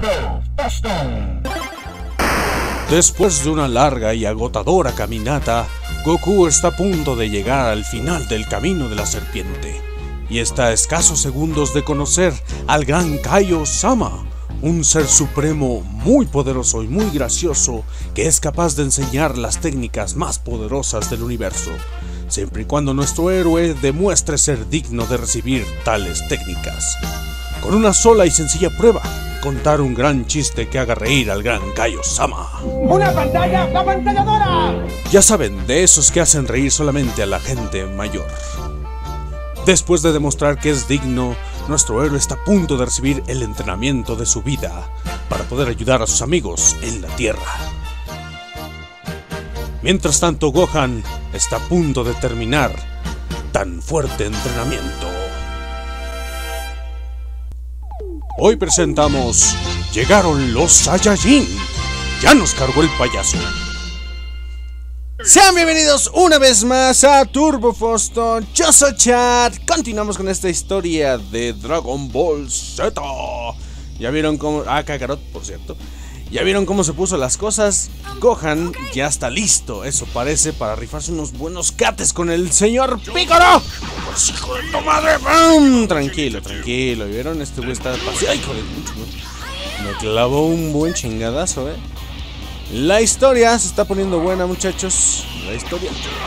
Después de una larga y agotadora caminata, Goku está a punto de llegar al final del camino de la serpiente y está a escasos segundos de conocer al gran Kaio-sama, un ser supremo muy poderoso y muy gracioso que es capaz de enseñar las técnicas más poderosas del universo, siempre y cuando nuestro héroe demuestre ser digno de recibir tales técnicas. Con una sola y sencilla prueba: contar un gran chiste que haga reír al gran Kaio-sama. ¡Una pantalla apantalladora! Ya saben, de esos que hacen reír solamente a la gente mayor. Después de demostrar que es digno, nuestro héroe está a punto de recibir el entrenamiento de su vida para poder ayudar a sus amigos en la Tierra. Mientras tanto, Gohan está a punto de terminar tan fuerte entrenamiento. Hoy presentamos Llegaron los Saiyajin. Ya nos cargó el payaso. Sean bienvenidos una vez más a Turbo Foston. Yo soy Chad. Continuamos con esta historia de Dragon Ball Z. Ya vieron cómo... Kakarot, por cierto. Ya vieron cómo se puso las cosas. Gohan ya está listo, eso parece, para rifarse unos buenos cates con el señor Piccolo. Pues hijo de tu madre. ¡Bum! Tranquilo. ¿Vieron? Este güey está pasando. ¡Ay, hijo de mucho! Me clavó un buen chingadazo, La historia se está poniendo buena, muchachos. La historia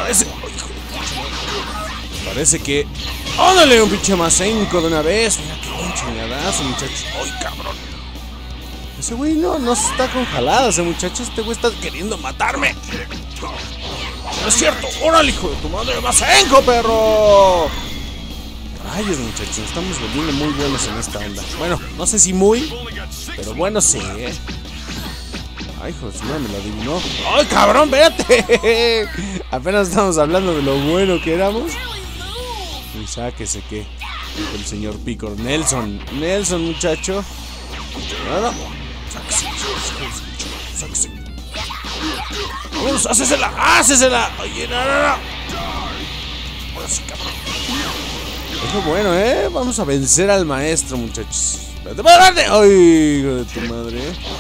parece que... ¡Óndale un pinche Masenko de una vez! Mira qué buen chingadazo, muchachos. ¡Ay, cabrón! Ese güey no está con jaladas, muchacho. Este güey está queriendo matarme. No es cierto. ¡Órale, hijo de tu madre! ¡Masenko, perro! Rayos, muchachos. Estamos volviendo muy buenos en esta onda. Bueno, no sé si muy, pero bueno, sí, Ay, hijo de su madre, me lo adivinó. ¡Ay, cabrón, espérate! Apenas estamos hablando de lo bueno que éramos. Y sáquese que el señor Piccolo. Nelson, muchacho. No. Sáquese. Vamos, hácesela. Oye, no. Ahora sí, cabrón. Es lo bueno, Vamos a vencer al maestro, muchachos. Espérate. Ay, hijo de tu madre,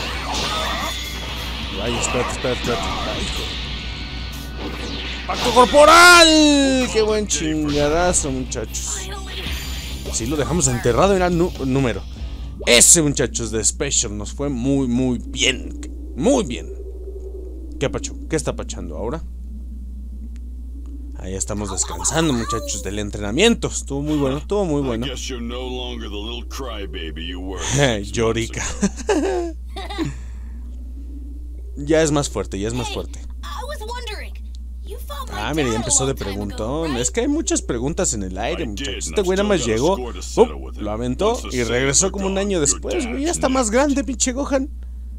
Ay, espérate. Ay, ¡Pacto corporal! ¡Qué buen chingadazo, muchachos! Así lo dejamos enterrado, era número. Ese, muchachos, de Special nos fue muy bien. Muy bien. ¿Qué pacho? ¿Qué está pachando ahora? Ahí estamos descansando, muchachos, del entrenamiento. Estuvo muy bueno. Yorika. Ya es más fuerte. Mira, ya empezó de preguntón. Es que hay muchas preguntas en el aire, muchachos. Este güey nada más llegó, lo aventó y regresó como un año después, güey. Ya está más grande, pinche Gohan.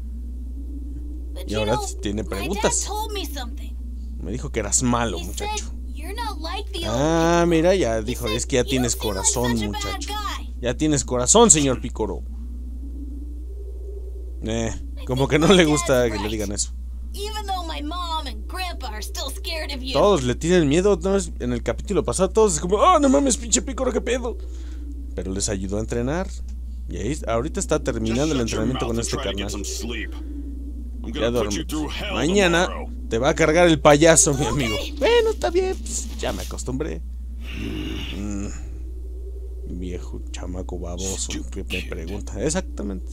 Y ahora tiene preguntas. Me dijo que eras malo, muchacho. Mira, ya dijo, es que ya tienes corazón, muchacho. Ya tienes corazón, señor Piccolo. Como que no le gusta que le digan eso. Todos le tienen miedo, ¿no? En el capítulo pasado todos es como, no mames, pinche Piccolo, qué pedo. Pero les ayudó a entrenar. Y ahí, ahorita está terminando el entrenamiento con este carnal. Ya duerme. Mañana te va a cargar el payaso, mi amigo. Bueno, está bien, pues, ya me acostumbré. Viejo chamaco baboso que me pregunta. Exactamente.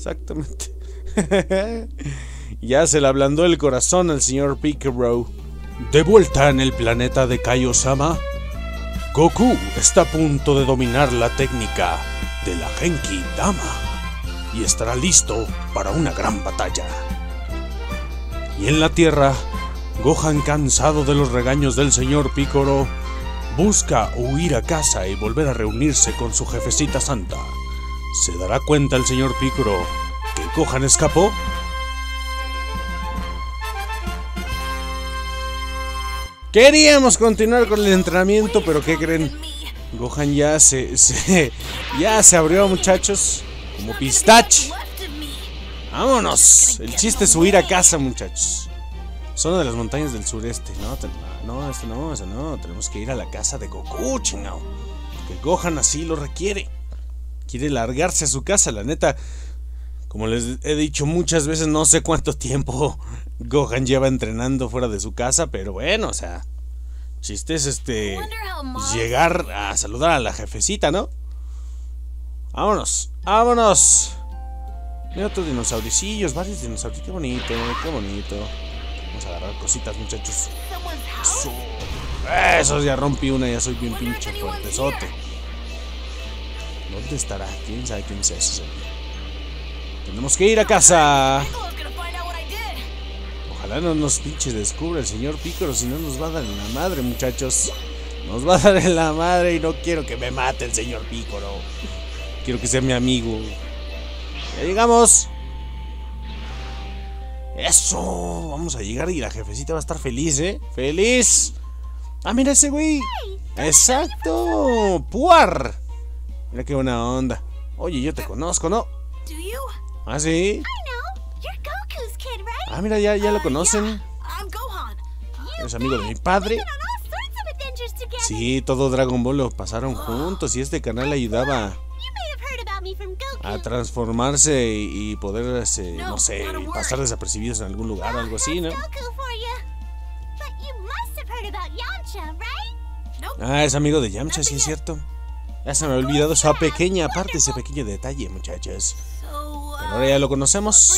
Ya se le ablandó el corazón al señor Piccolo. De vuelta en el planeta de Kaio-sama, Goku está a punto de dominar la técnica de la Genki Dama y estará listo para una gran batalla. Y en la Tierra, Gohan, cansado de los regaños del señor Piccolo, busca huir a casa y volver a reunirse con su jefecita santa. ¿Se dará cuenta el señor Piccolo que Gohan escapó? Queríamos continuar con el entrenamiento, pero ¿qué creen? Gohan ya se abrió, muchachos, como pistache. ¡Vámonos! El chiste es huir a casa, muchachos. Zona de las montañas del sureste. Esa no. Tenemos que ir a la casa de Goku, chingao. Porque Gohan así lo requiere. Quiere largarse a su casa, la neta. Como les he dicho muchas veces, no sé cuánto tiempo Gohan lleva entrenando fuera de su casa, pero bueno, o sea, chiste es llegar a saludar a la jefecita, ¿no? Vámonos, vámonos. Mira otros dinosauricillos, varios dinosaurios, qué bonito, qué bonito. Vamos a agarrar cositas, muchachos. Eso, ya rompí una, ya soy bien pinche fuertezote. ¿Dónde estará? ¿Quién sabe quién sea ese? Tenemos que ir a casa. Ojalá no nos pinche descubra el señor Piccolo, si no nos va a dar en la madre, muchachos. Nos va a dar en la madre y no quiero que me mate el señor Piccolo. Quiero que sea mi amigo. Ya llegamos. Eso, vamos a llegar y la jefecita va a estar feliz, ¿eh? ¡Feliz! ¡Ah, mira ese güey! ¡Exacto! ¡Puar! Mira qué buena onda. Oye, yo te conozco, ¿no? ¿Ah, sí? Ah, mira, ya lo conocen. Es amigo de mi padre. Sí, todo Dragon Ball lo pasaron juntos y este canal ayudaba a transformarse y poder, no sé, pasar desapercibidos en algún lugar o algo así, ¿no? Ah, es amigo de Yamcha, sí es cierto. Ya se me ha olvidado esa pequeña parte, ese pequeño detalle, muchachos. Pero ahora ya lo conocemos.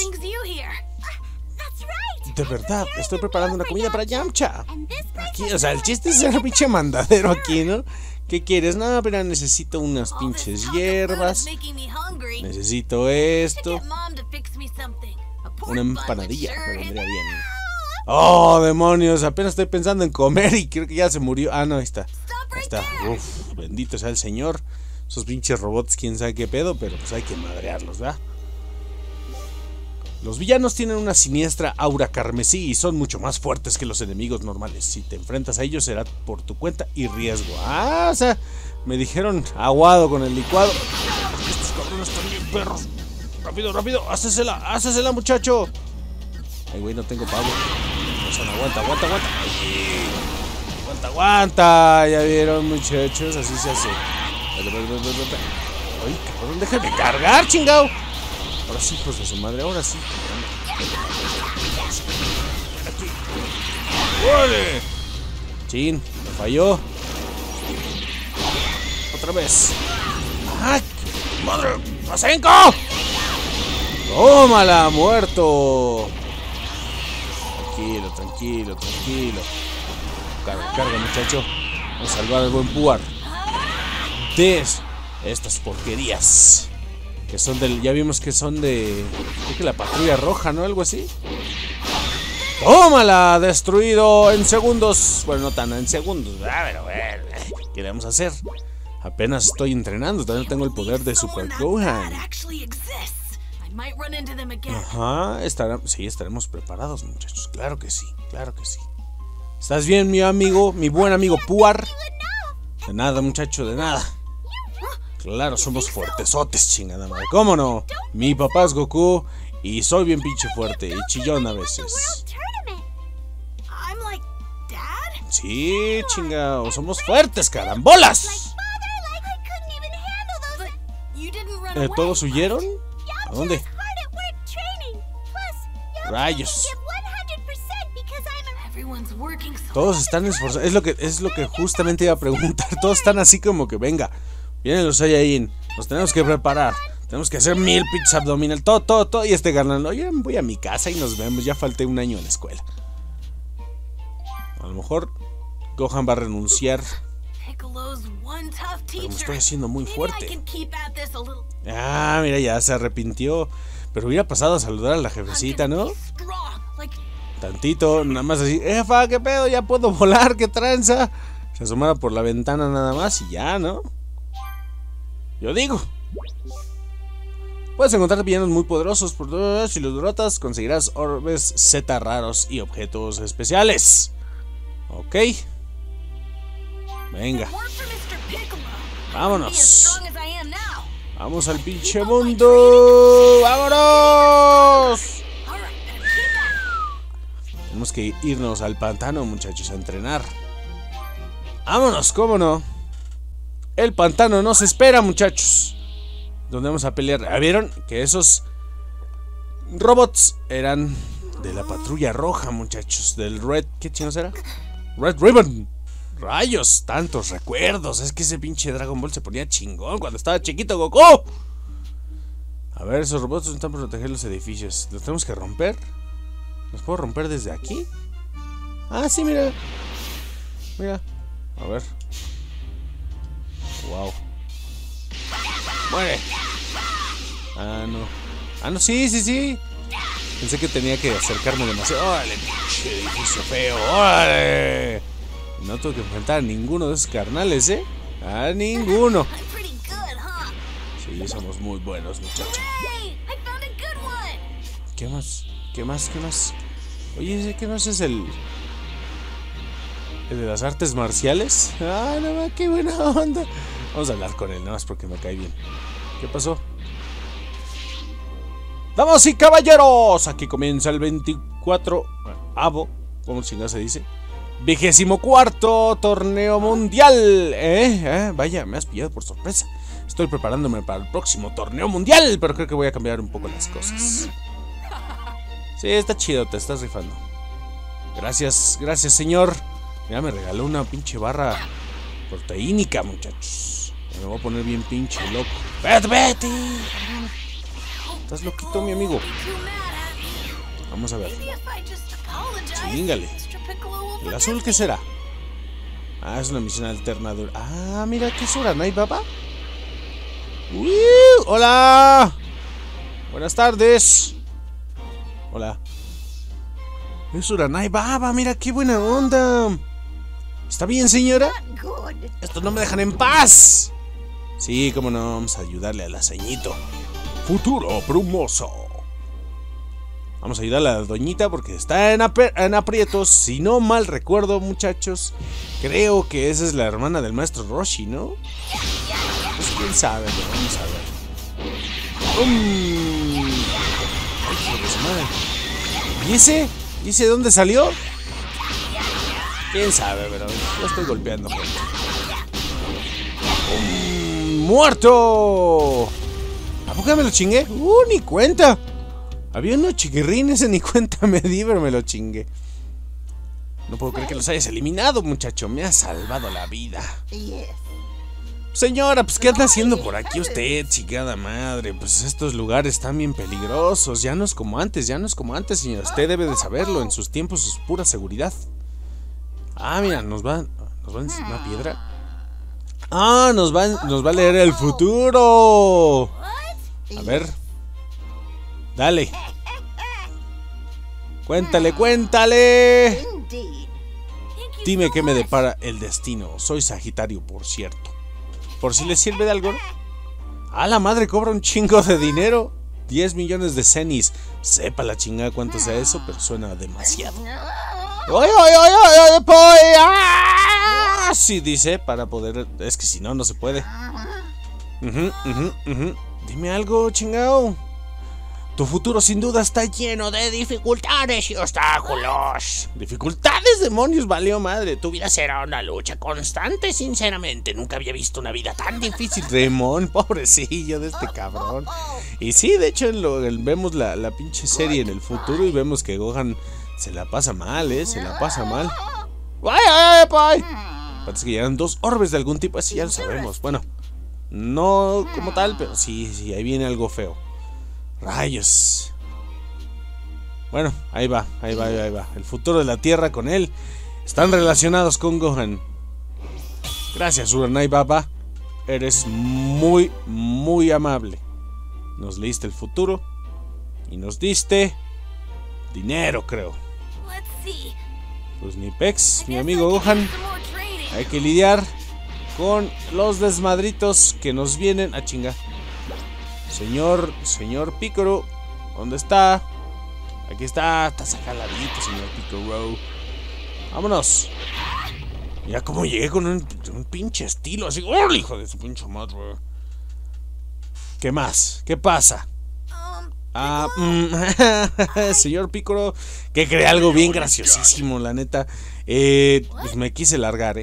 De verdad, estoy preparando una comida para Yamcha. Aquí, o sea, el chiste es ser pinche mandadero aquí, ¿no? ¿Qué quieres? No, pero necesito unas pinches hierbas. Necesito esto. Una empanadilla me vendría bien. ¡Oh, demonios! Apenas estoy pensando en comer y creo que ya se murió. Ah, no, ahí está. Ahí está. Uf, bendito sea el señor. Esos pinches robots, quién sabe qué pedo, pero pues hay que madrearlos, ¿verdad? Los villanos tienen una siniestra aura carmesí y son mucho más fuertes que los enemigos normales. Si te enfrentas a ellos será por tu cuenta y riesgo. Ah, o sea, me dijeron aguado con el licuado. Estos cabrones están bien perros. Rápido, rápido, hácesela, muchacho. Ay, güey, no tengo pavo. Aguanta. Aguanta. Ya vieron, muchachos, así se hace. Ay, cabrón, déjame cargar, chingao. Ahora sí, hijos de su madre, ahora sí. ¡Órale! Chin, me falló. Otra vez. ¡Ah! ¡Madre! ¡Masenko! ¡Tómala, muerto! Tranquilo. Carga, muchacho. Vamos a salvar al buen Puar de estas porquerías. Que son del... Ya vimos que son de... Creo que la patrulla roja, ¿no? Algo así. ¡Tómala! Destruido en segundos. Bueno, no tan en segundos, ¿verdad? Pero bueno, ¿qué le vamos a hacer? Apenas estoy entrenando. También tengo el poder de Super Gohan. Ajá, estaremos preparados, muchachos. Claro que sí. ¿Estás bien, mi amigo? Mi buen amigo Puar. De nada, muchacho, de nada. Claro, somos fuertesotes, chingada madre. ¿Cómo no? Mi papá es Goku y soy bien pinche fuerte y chillón a veces. Sí, chingao, somos fuertes, carambolas. ¿Todos huyeron? ¿A dónde? Rayos. Todos están esforzados. Es lo que justamente iba a preguntar. Todos están así como que venga. Vienen los Saiyajin, nos tenemos que preparar. Tenemos que hacer 1000 pits abdominal, todo. Y este carnal, oye, voy a mi casa y nos vemos. Ya falté un año en la escuela. A lo mejor Gohan va a renunciar. Pero me estoy haciendo muy fuerte. Ah, mira, ya se arrepintió. Pero hubiera pasado a saludar a la jefecita, ¿no? Tantito, nada más así. Jefa, ¿qué pedo? Ya puedo volar, qué tranza. Se asomara por la ventana nada más y ya, ¿no? Yo digo. Puedes encontrar villanos muy poderosos. Si los derrotas, conseguirás orbes Z raros y objetos especiales. Ok. Venga. Vámonos. Vamos al pinche mundo. ¡Vámonos! Tenemos que irnos al pantano, muchachos, a entrenar. Vámonos, ¿cómo no? El pantano nos espera, muchachos. ¿Dónde vamos a pelear? ¿Vieron? Que esos robots eran de la Patrulla Roja, muchachos. Del Red... ¿Qué chingos era? Red Ribbon. Rayos, tantos recuerdos. Es que ese pinche Dragon Ball se ponía chingón cuando estaba chiquito Goku. A ver, esos robots están para proteger los edificios. ¿Los tenemos que romper? ¿Los puedo romper desde aquí? Ah, sí, mira. Mira. A ver. Wow. ¡Muere! Ah, no. Ah, no, sí, sí, sí. Pensé que tenía que acercarme demasiado. ¡Órale, pinche edificio feo! ¡Órale! No tengo que enfrentar a ninguno de esos carnales, ¿eh? A ninguno. Sí, somos muy buenos, muchachos. ¿Qué más? ¿Qué más? ¿Qué más? Oye, ¿qué más es el de las artes marciales? Ah, no, qué buena onda. Vamos a hablar con él, nada más porque me cae bien. ¿Qué pasó? Damas y caballeros, aquí comienza el 24avo, ¿cómo chingada se dice? 24º torneo mundial. Vaya, me has pillado por sorpresa. Estoy preparándome para el próximo torneo mundial, pero creo que voy a cambiar un poco las cosas. Sí, está chido, te estás rifando. Gracias, gracias, señor. Mira, me regaló una pinche barra proteínica, muchachos. Me voy a poner bien pinche loco. ¡Vete! Estás loquito, mi amigo. Vamos a ver. Chíngale. ¿El azul qué será? Ah, es una misión alterna. Ah, mira, ¿qué es Uranai Baba? ¡Hola! Buenas tardes. Hola. Es Uranai Baba, mira qué buena onda. ¿Está bien, señora? Estos no me dejan en paz. Sí, cómo no, vamos a ayudarle al aceñito. Futuro brumoso. Vamos a ayudarle a la doñita porque está en aprietos. Si no mal recuerdo, muchachos, creo que esa es la hermana del maestro Roshi, ¿no? Pues quién sabe, pero vamos a ver. Ay, hijo de su madre. ¿Y ese? ¿Y ese dónde salió? Quién sabe, pero yo estoy golpeando gente. ¡Muerto! ¿A poco ya me lo chingué? Ni cuenta. Había unos chiquirrines, ni cuenta me di, pero me lo chingué. No puedo creer que los hayas eliminado, muchacho. Me ha salvado la vida. Señora, pues ¿qué anda haciendo por aquí usted, chingada madre? Pues estos lugares están bien peligrosos. Ya no es como antes, señor. Usted debe de saberlo. En sus tiempos es pura seguridad. Ah, mira, nos va a decir una piedra. Ah, nos va a leer el futuro. A ver. Dale. Cuéntale. Dime qué me depara el destino. Soy Sagitario, por cierto. Por si le sirve de algo. Ah, la madre cobra un chingo de dinero. 10 millones de cenis. Sepa la chingada cuánto sea eso, pero suena demasiado. ¡Oye! Sí, dice, para poder... Es que si no, no se puede. Dime algo, chingao. Tu futuro sin duda está lleno de dificultades y obstáculos. ¿Dificultades, demonios? Valió madre. Tu vida será una lucha constante, sinceramente. Nunca había visto una vida tan difícil. Remón, pobrecillo de este cabrón. Y sí, de hecho, vemos la pinche serie en el futuro y vemos que Gohan se la pasa mal, se la pasa mal. ¡Ay! Parece que llegan 2 orbes de algún tipo, así ya lo sabemos. Bueno, no como tal, pero sí, ahí viene algo feo. Rayos. Bueno, ahí va. El futuro de la Tierra con él están relacionados con Gohan. Gracias, Uranai Baba. Eres muy, muy amable. Nos leíste el futuro y nos diste dinero, creo. Pues ni pex, mi amigo Gohan. Hay que lidiar con los desmadritos que nos vienen a chingar. Señor Piccolo, ¿dónde está? Aquí está acá al ladito, señor Piccolo. Vámonos. Ya como llegué con un pinche estilo así. ¡Oh, hijo de su pinche madre! ¿Qué más? ¿Qué pasa? Señor Piccolo, que cree algo bien graciosísimo, la neta. Pues me quise largar,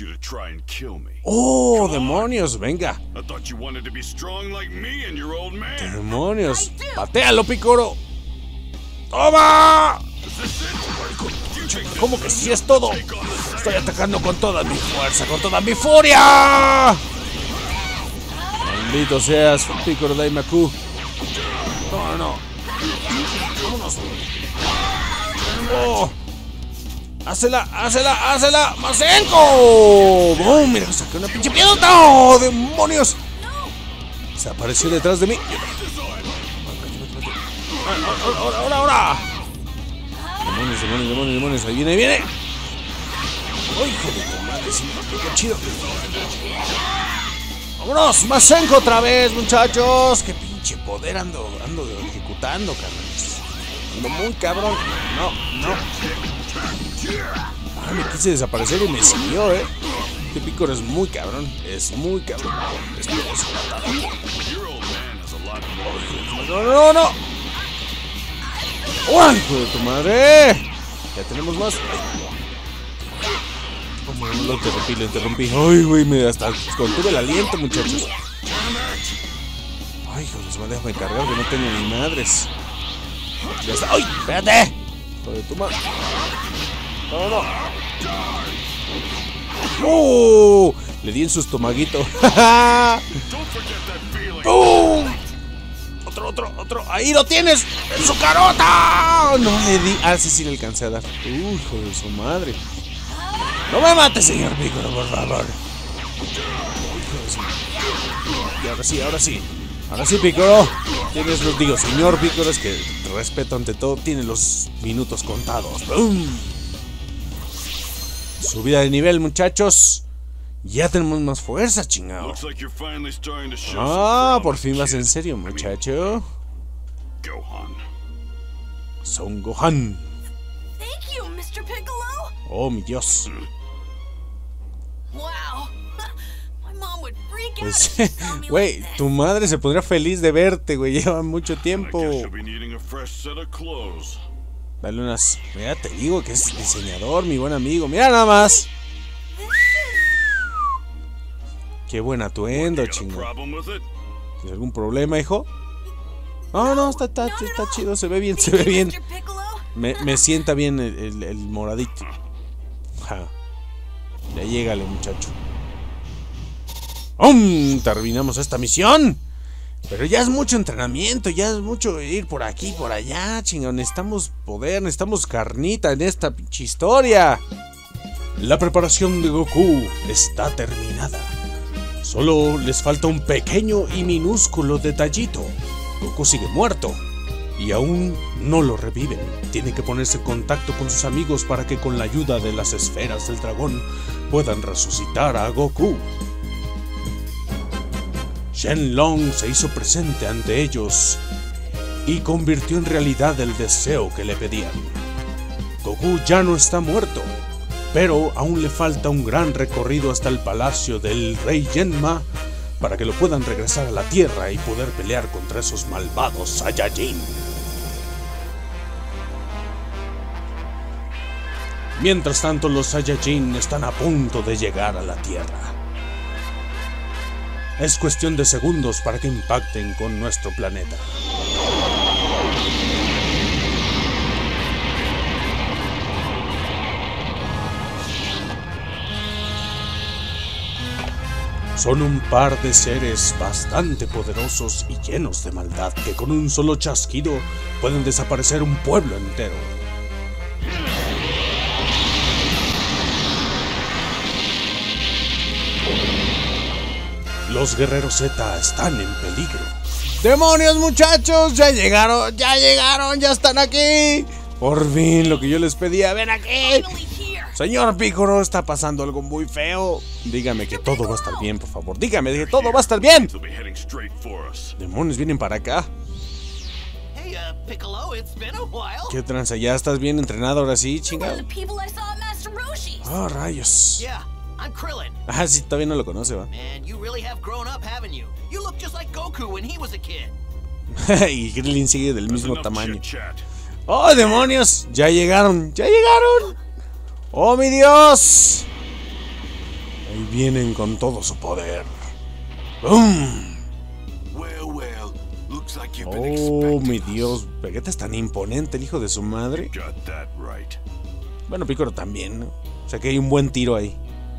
¡Oh, demonios! Venga. Demonios. Patéalo, Piccolo. ¡Toma! ¿Cómo que sí es todo? Estoy atacando con toda mi fuerza, con toda mi furia. Maldito seas, Piccolo Daimaku. No. Vámonos. Oh. ¡Hácela! ¡Masenko! ¡Bum! Mira, saqué una pinche piedra. ¡Oh, demonios! Se apareció detrás de mí. ¡Ahora! Demonios. Ahí viene. ¡Ay, hijo de tu madre! Sí, qué chido. ¡Vámonos! ¡Masenko otra vez, muchachos! ¡Qué pinche poder ando ejecutando, carnales! Ando muy cabrón. No. Ah, me quise desaparecer y me siguió, Este Piccolo es muy cabrón. No. ¡Oh, hijo de tu madre! Ya tenemos más. Oh, lo interrumpí. Ay, güey, hasta contuve el aliento, muchachos. Ay, hijo de su madre, déjame cargar que no tengo ni madres. Ya está. ¡Ay, espérate! Hijo de tu madre. No. Le di en su estomaguito. ¡Pum! Otro. ¡Ahí lo tienes! ¡En su carota! No le di. Ah, sí le alcancé a dar. Hijo de su madre. ¡No me mates, señor Piccolo, por favor! Y ahora sí. Ahora sí, Piccolo. Tienes los, digo, señor Piccolo, es que respeto ante todo. Tiene los minutos contados. ¡Bum! Subida de nivel, muchachos. Ya tenemos más fuerza, chingado. Ah, por fin vas en serio, muchacho. Son Gohan. Oh, mi Dios. Pues, güey, tu madre se pondría feliz de verte, güey. Lleva mucho tiempo. Dale unas. Mira, te digo que es diseñador, mi buen amigo. Mira nada más. Qué buen atuendo, chingón. ¿Tienes algún problema, hijo? No, está chido, se ve bien. Me sienta bien el moradito. Ja. Ya llégale, muchacho. Terminamos esta misión. Pero ya es mucho entrenamiento, ya es mucho ir por aquí, por allá, chingón. Necesitamos poder, necesitamos carnita en esta pinche historia. La preparación de Goku está terminada. Solo les falta un pequeño y minúsculo detallito. Goku sigue muerto y aún no lo reviven. Tiene que ponerse en contacto con sus amigos para que con la ayuda de las esferas del dragón puedan resucitar a Goku. Shenlong se hizo presente ante ellos y convirtió en realidad el deseo que le pedían. Goku ya no está muerto, pero aún le falta un gran recorrido hasta el palacio del rey Genma para que lo puedan regresar a la Tierra y poder pelear contra esos malvados Saiyajin. Mientras tanto, los Saiyajin están a punto de llegar a la Tierra. Es cuestión de segundos para que impacten con nuestro planeta. Son un par de seres bastante poderosos y llenos de maldad que con un solo chasquido pueden desaparecer un pueblo entero. Los guerreros Z están en peligro. ¡Demonios, muchachos! ¡Ya llegaron! ¡Ya están aquí! Por fin, lo que yo les pedía, ¡ven aquí! Señor Piccolo, está pasando algo muy feo. Dígame que todo va a estar bien, por favor. Dígame que todo va a estar bien. Demonios, vienen para acá. ¿Qué tranza? ¿Ya estás bien entrenado ahora sí, chingado? Oh, rayos. Ah, sí, todavía no lo conoce, va. Y Krillin sigue del mismo tamaño. ¡Oh, demonios! ¡Ya llegaron! ¡Oh, mi Dios! Ahí vienen con todo su poder. ¡Bum! Well, look Oh, mi Dios. Vegeta es tan imponente, el hijo de su madre. Bueno, Piccolo también, ¿no? O sea que hay un buen tiro ahí.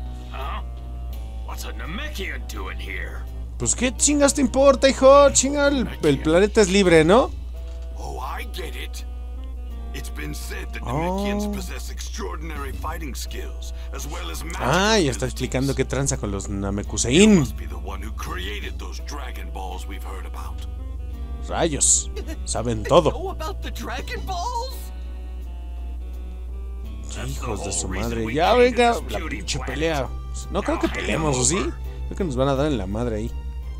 Pues qué chingas te importa, hijo. Chinga, el planeta es libre, ¿no? Ah, ya está explicando qué tranza con los Namekusein. Rayos, saben todo. Hijos de su madre. Ya venga la pinche pelea. No creo que peleemos, ¿o sí? Creo que nos van a dar en la madre ahí.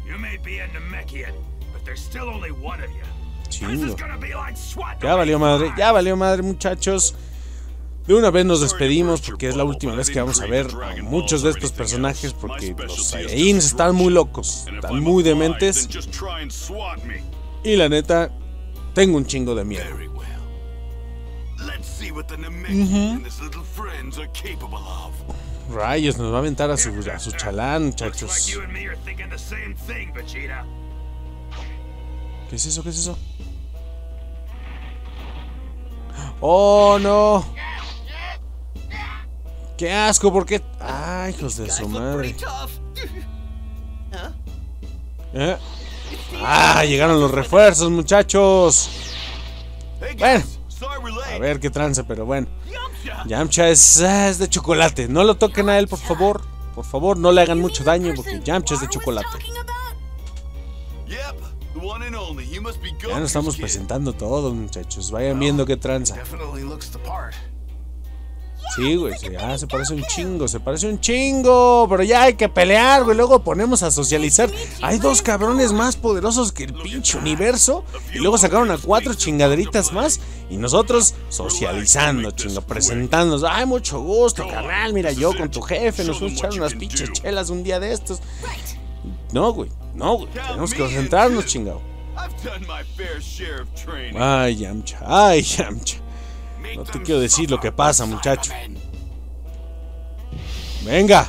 Chingo. Ya valió madre, muchachos. De una vez nos despedimos porque es la última vez que vamos a ver a muchos de estos personajes porque los Saiyajins están muy locos, están muy dementes. Y la neta, tengo un chingo de miedo. Rayos, nos va a aventar a su chalán, muchachos. ¿Qué es eso? ¿Qué es eso? ¡Oh, no! ¡Qué asco! ¿Por qué? ¡Ay, hijos de su madre! ¿Eh? ¡Ah! Llegaron los refuerzos, muchachos. Bueno, a ver qué tranza, pero bueno. Yamcha es de chocolate. No lo toquen a él, por favor. Por favor, no le hagan mucho daño porque Yamcha es de chocolate. Ya nos estamos presentando todos, muchachos. Vayan viendo qué tranza. Sí, güey, ya se parece un chingo, pero ya hay que pelear, güey. Luego ponemos a socializar. Hay dos cabrones más poderosos que el pinche universo. Y luego sacaron a 4 chingaderitas más. Y nosotros socializando, chingo, presentándonos. Ay, mucho gusto, carnal. Mira, yo con tu jefe nos fuimos a echar unas pinches chelas un día de estos. No, güey, tenemos que concentrarnos, chingado. Ay, Yamcha, no te quiero decir lo que pasa, muchacho. Venga.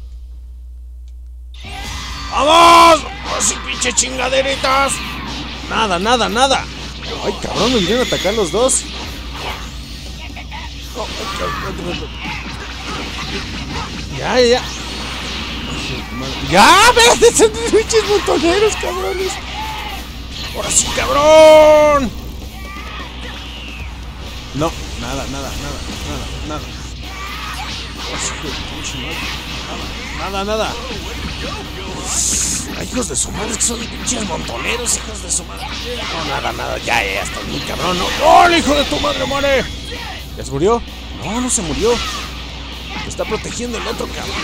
¡Vamos! ¡Así pinche chingaderitas! Nada. Ay, cabrón, me vinieron a atacar los dos. Ya. ¡Ya! ¡Ves! Son pinches montoneros, cabrones! ¡Ahora sí, cabrón! No, nada. Nada. Ay, hijos de su madre, que son pinches montoneros, hijos de su madre. No, nada. Ya, está muy cabrón, ¿no? ¡Oh, el hijo de tu madre muere! ¿Ya se murió? No se murió. Lo está protegiendo el otro, cabrón.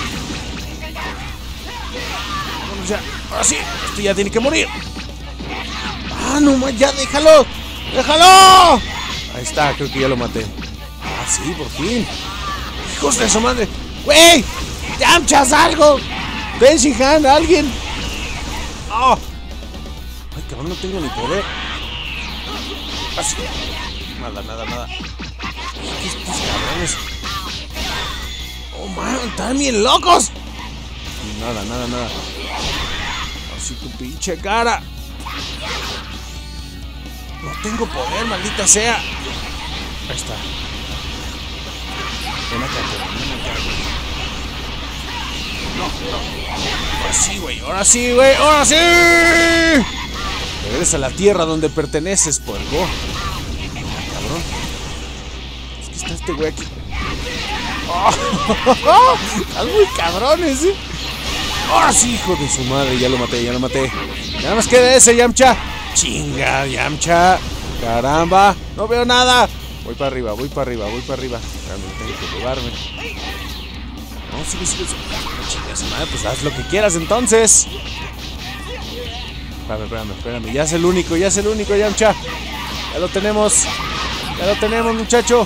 Bueno, ya, ahora sí, este ya tiene que morir. Ah, no, ya, déjalo. Ahí está, creo que ya lo maté. Ah, sí, por fin. ¡Hijos de su madre! ¡Wey! ¡Yamcha, haz algo! ¡Ven, Shihan, alguien! ¡Oh! Ay, cabrón, no tengo ni poder. Así. Nada. Estos cabrones. ¡Oh, man! ¡Están bien locos! Nada. Así tu pinche cara. No tengo poder, maldita sea. Ahí está. Ven acá. No. Ahora sí, güey. Regresa a la tierra donde perteneces, puerco. Cabrón. Es que está este güey aquí. Oh, están muy cabrones, ¿eh? Ahora sí, hijo de su madre. Ya lo maté. Nada más queda ese, Yamcha. Chinga, Yamcha. Caramba. No veo nada. Voy para arriba. Realmente tengo que llevarme. No, sube. Chinga, madre, pues haz lo que quieras entonces. Espérame. Ya es el único, Yamcha. Ya lo tenemos, muchacho.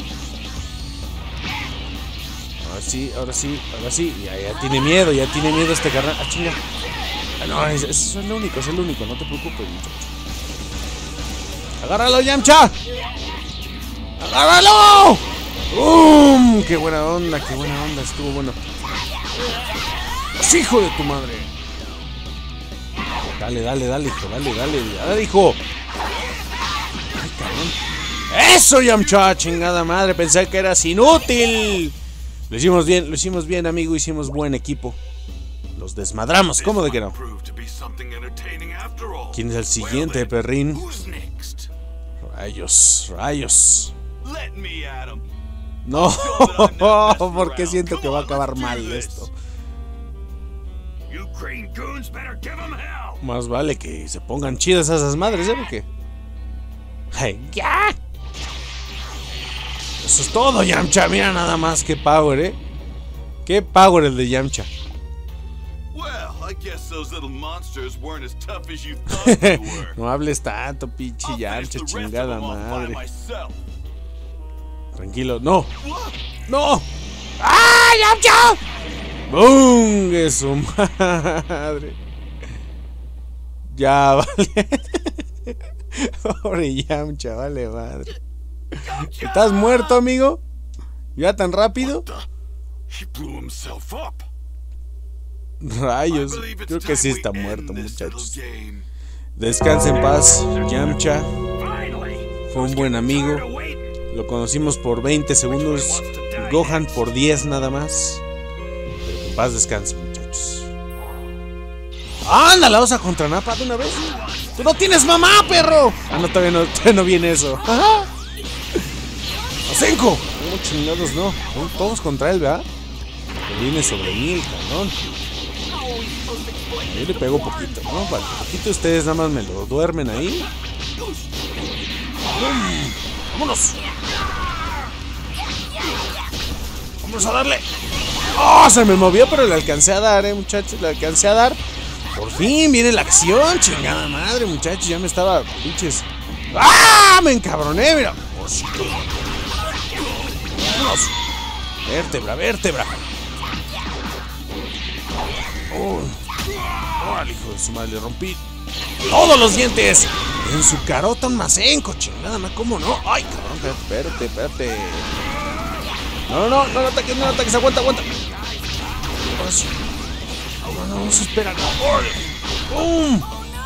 Ahora sí. Ya tiene miedo este carnal. Ah, chinga. Ah, no, es el único, no te preocupes, muchacho. ¡Agárralo, Yamcha! ¡Agárralo! ¡Qué buena onda! Estuvo bueno. ¡Hijo de tu madre! Dale, dale, dale, hijo, dale, dale. Dale, hijo. Ay, cabrón. ¡Eso, Yamcha! ¡Chingada madre! Pensé que eras inútil. Lo hicimos bien, amigo. Hicimos buen equipo. Los desmadramos, ¿cómo de que no? ¿Quién es el siguiente, perrín? Rayos, rayos. No, porque siento que va a acabar mal esto. Más vale que se pongan chidas esas madres, ¿eh? Porque... ¡Ay, ya! Eso es todo, Yamcha. Mira nada más, qué power, ¿eh? Qué power el de Yamcha. No hables tanto, pinche Yamcha, chingada madre. Tranquilo, no. ¡No! ¡Ah, Yamcha! ¡Bum! ¡Es su madre! Ya, vale. Pobre Yamcha, vale madre. ¿Estás muerto, amigo? ¿Ya tan rápido? Rayos, creo que sí está muerto, muchachos. Descansa en paz, Yamcha. Fue un buen amigo. Lo conocimos por 20 segundos. Gohan por 10 nada más. Pero que en paz descanse, muchachos. ¡Anda, la osa contra Nappa de una vez! ¡Tú no tienes mamá, perro! Ah, no, todavía no viene eso. ¡Ajá! ¡Cinco! No, chingados, no. Son todos contra él, ¿verdad? Que viene sobre mí el cabrón. Yo le pego poquito, ¿no? Vale, poquito ustedes nada más me lo duermen ahí. ¡Vámonos! ¡Vamos a darle! ¡Oh! Se me movió, pero le alcancé a dar, muchachos. Le alcancé a dar. Por fin viene la acción, chingada madre, muchachos. Ya me estaba, pinches. ¡Ah! Me encabroné, mira. ¡Vámonos! Vértebra, vértebra. ¡Oh! ¡Al hijo de su madre! Le rompí todos los dientes. En su carota un macenco, chingada más, ¿cómo no? ¡Ay, cabrón! Espérate, espérate. No ataques, aguanta. Ahora sí. No, se espera, no. ¡Bum!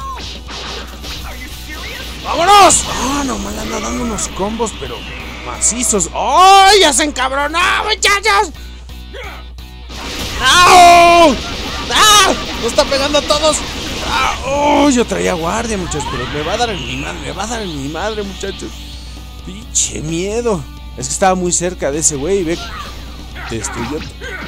¡Vámonos! ¡Ah, nomás le anda dando unos combos, pero macizos! ¡Ay, ya se encabronó, muchachos! ¡No! ¡Ah! ¡No está pegando a todos! ¡Ah! ¡Oh! Yo traía guardia, muchachos, pero me va a dar en mi madre, muchachos. Pinche miedo. Es que estaba muy cerca de ese güey y ve. Destruyó.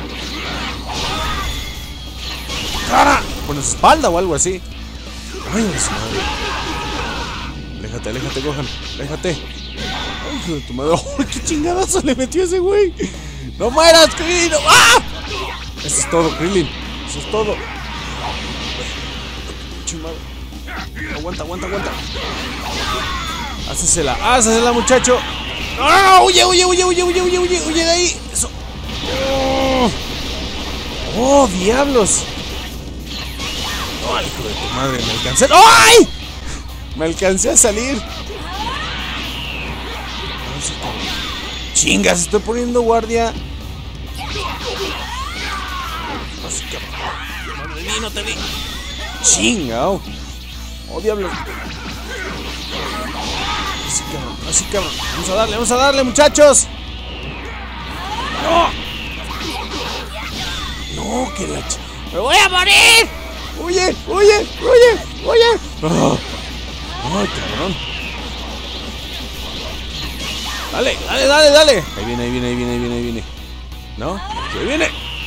¡Cara! Con su espalda o algo así. ¡Ay, su madre! Aléjate, Gohan. Aléjate. ¡Ay, hijo de tu madre! ¡Oh, qué chingadazo le metió ese güey! ¡No mueras, Krillin! ¡Ah! Eso es todo, Krillin. Eso es todo. Aguanta. Hácesela, muchacho. No, huye de ahí. Eso. Oh, diablos. Ay, hijo de tu madre, me alcancé. ¡Ay! Me alcancé a salir. Chingas, estoy poniendo guardia. No te vi. Chingao. Oh, diablos. Así, cabrón. Vamos a darle, muchachos. No, que la ¡me voy a morir! ¡Huye! ¡Ay, cabrón! Dale. Ahí viene. ¿No? Ahí viene.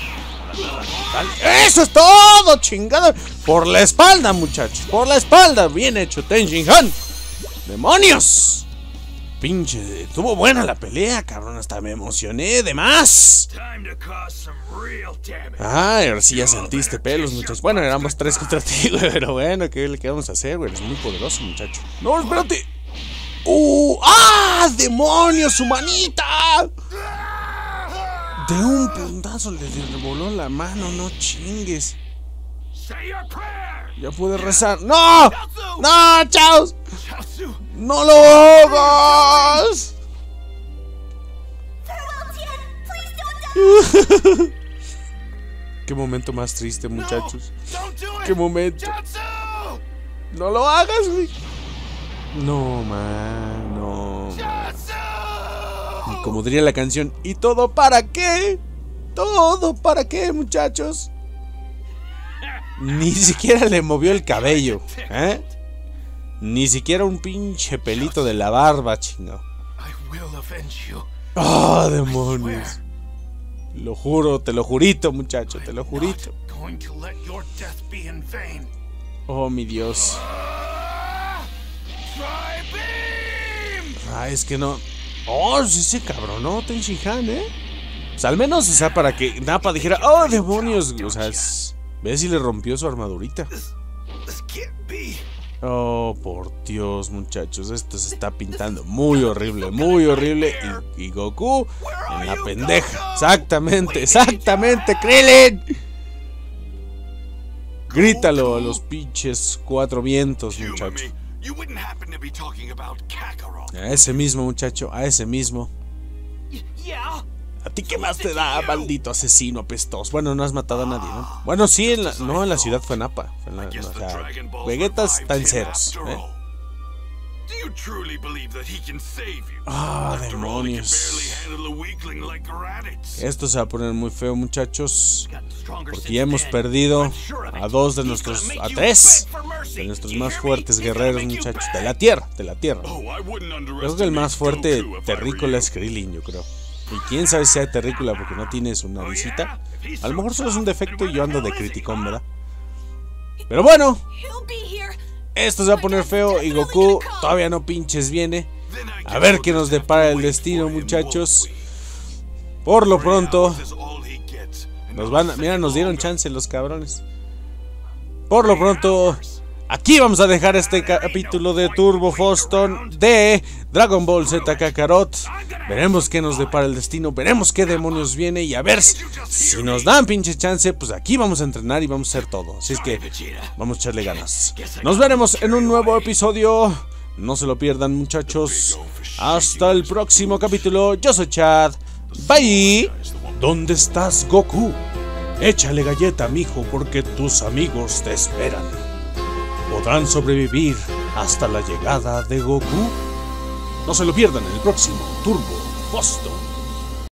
Dale. ¡Eso es todo, chingada! Por la espalda, muchachos. Por la espalda. Bien hecho, Ten Shin Han. ¡Demonios! Pinche, estuvo buena la pelea, cabrón. Hasta me emocioné de más. Ay, ahora sí ya sentiste pelos, muchachos. Bueno, éramos 3 contra ti, güey. Pero bueno, ¿qué vamos a hacer, güey? Es muy poderoso, muchacho. No, espérate. ¡Ah! ¡Demonios, su manita! De un puntazo le revoló la mano, no chingues. Ya pude rezar. ¡No! ¡No, Chaos! ¡No lo hagas! Qué momento más triste, muchachos. Qué momento. No lo hagas, güey. No, man, no. Y como diría la canción, ¿y todo para qué? ¿Todo para qué, muchachos? Ni siquiera le movió el cabello, ¿eh? Ni siquiera un pinche pelito de la barba, chingo. ¡Ah, demonios! Lo juro, te lo jurito, muchacho, te lo jurito. Oh, mi Dios. Ah, es que no. Oh, sí se cabronó Ten Shin Han, ¿eh? Pues al menos, o sea, para que Nappa dijera, oh, demonios. O sea, ¿ves si le rompió su armadurita? Oh, por Dios, muchachos, esto se está pintando muy horrible, muy horrible. Y Goku en la pendeja. Exactamente, exactamente, Krillin. Grítalo a los pinches cuatro vientos, muchacho. A ese mismo, muchacho, a ese mismo. ¿A ti qué más te da, maldito asesino apestoso? Bueno, no has matado a nadie, ¿no? Bueno, sí, en la ciudad fue Nappa. O sea, Vegeta está en ceros, ¿eh? Ah, demonios. Esto se va a poner muy feo, muchachos. Porque ya hemos perdido a tres de nuestros más fuertes guerreros, muchachos. De la tierra, de la tierra. Creo que el más fuerte terrícola es Krillin, yo creo. Y quién sabe si sea terrícola porque no tienes una visita. A lo mejor solo es un defecto y yo ando de criticón, ¿verdad? Pero bueno, esto se va a poner feo y Goku todavía no pinches viene. A ver qué nos depara el destino, muchachos. Por lo pronto nos van a... Mira, nos dieron chance los cabrones. Por lo pronto, aquí vamos a dejar este capítulo de Turbo Foston de Dragon Ball Z Kakarot. Veremos qué nos depara el destino, veremos qué demonios viene y a ver si nos dan pinche chance, pues aquí vamos a entrenar y vamos a hacer todo. Así es que vamos a echarle ganas. Nos veremos en un nuevo episodio. No se lo pierdan, muchachos. Hasta el próximo capítulo. Yo soy Chad. Bye. ¿Dónde estás, Goku? Échale galleta, mijo, porque tus amigos te esperan. ¿Podrán sobrevivir hasta la llegada de Goku? No se lo pierdan en el próximo Turbo Foston.